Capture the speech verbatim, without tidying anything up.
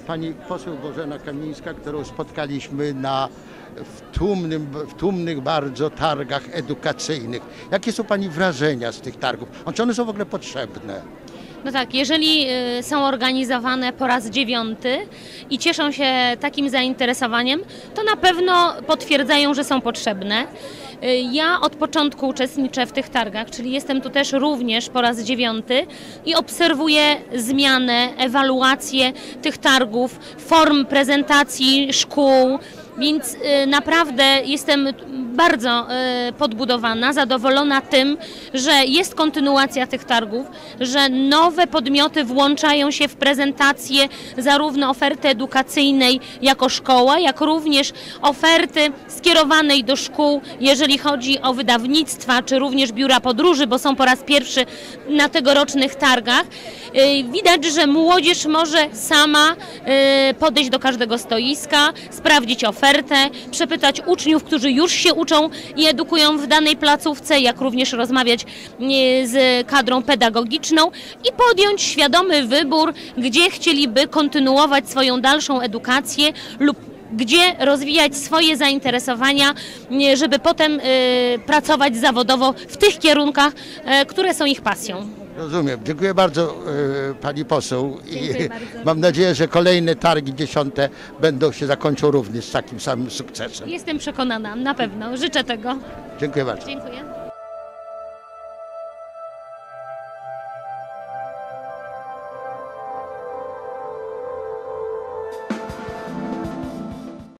pani poseł Bożena Kamińska, którą spotkaliśmy na w, tłumnym, w tłumnych bardzo targach edukacyjnych. Jakie są pani wrażenia z tych targów? Czy one są w ogóle potrzebne? No tak, jeżeli są organizowane po raz dziewiąty i cieszą się takim zainteresowaniem, to na pewno potwierdzają, że są potrzebne. Ja od początku uczestniczę w tych targach, czyli jestem tu też również po raz dziewiąty i obserwuję zmianę, ewaluację tych targów, form prezentacji szkół, więc naprawdę jestem bardzo podbudowana, zadowolona tym, że jest kontynuacja tych targów, że nowe podmioty włączają się w prezentację zarówno oferty edukacyjnej jako szkoła, jak również oferty skierowanej do szkół, jeżeli chodzi o wydawnictwa, czy również biura podróży, bo są po raz pierwszy na tegorocznych targach. Widać, że młodzież może sama podejść do każdego stoiska, sprawdzić ofertę, przepytać uczniów, którzy już się uczą i edukują w danej placówce, jak również rozmawiać z kadrą pedagogiczną i podjąć świadomy wybór, gdzie chcieliby kontynuować swoją dalszą edukację lub gdzie rozwijać swoje zainteresowania, żeby potem pracować zawodowo w tych kierunkach, które są ich pasją. Rozumiem. Dziękuję bardzo pani poseł i bardzo. Mam nadzieję, że kolejne targi dziesiąte będą się zakończą również z takim samym sukcesem. Jestem przekonana, na pewno. Życzę tego. Dziękuję bardzo. Dziękuję.